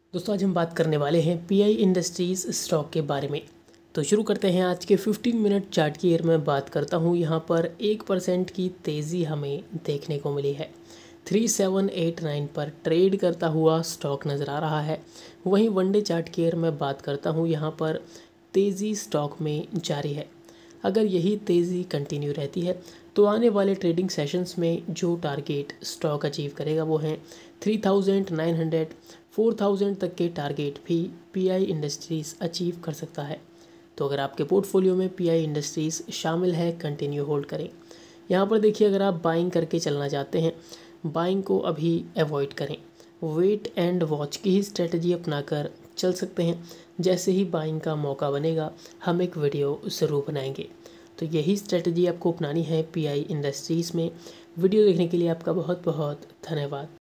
दोस्तों आज हम बात करने वाले हैं पीआई इंडस्ट्रीज़ स्टॉक के बारे में। तो शुरू करते हैं आज के 15 मिनट चार्ट की। एयर में बात करता हूं, यहां पर 1% की तेज़ी हमें देखने को मिली है। 3789 पर ट्रेड करता हुआ स्टॉक नज़र आ रहा है। वहीं वनडे चार्ट की एयर में बात करता हूं, यहां पर तेज़ी स्टॉक में जारी है। अगर यही तेज़ी कंटिन्यू रहती है तो आने वाले ट्रेडिंग सेशंस में जो टारगेट स्टॉक अचीव करेगा वो हैं 3900 4000 तक के टारगेट भी पीआई इंडस्ट्रीज़ अचीव कर सकता है। तो अगर आपके पोर्टफोलियो में पीआई इंडस्ट्रीज़ शामिल है, कंटिन्यू होल्ड करें। यहाँ पर देखिए, अगर आप बाइंग करके चलना चाहते हैं, बाइंग को अभी अवॉइड करें। वेट एंड वॉच की ही स्ट्रेटजी अपनाकर चल सकते हैं। जैसे ही बाइंग का मौका बनेगा हम एक वीडियो ज़रूर बनाएंगे। तो यही स्ट्रेटजी आपको अपनानी है पीआई इंडस्ट्रीज़ में। वीडियो देखने के लिए आपका बहुत बहुत धन्यवाद।